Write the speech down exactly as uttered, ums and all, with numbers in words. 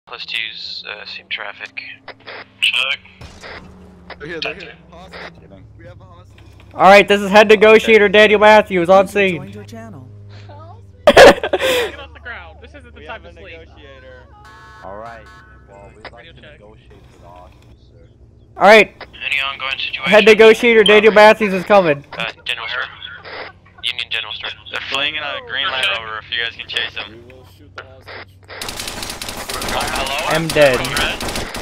Plus two's uh, same traffic. Check. They're here, they're here. We have a hostage. Alright, this is head negotiator Daniel Matthews on scene. Joined your channel. Get off the ground. This isn't the We time have to a sleep. negotiator. Alright, well, we'd like Radio to check. negotiate with the officer. Alright, Any ongoing situation? head negotiator Daniel Matthews is coming. Uh, general store. Union general store. They're fleeing in a green Land Rover if you guys can chase them. We will shoot the hostage. Hello? I'm dead. Red?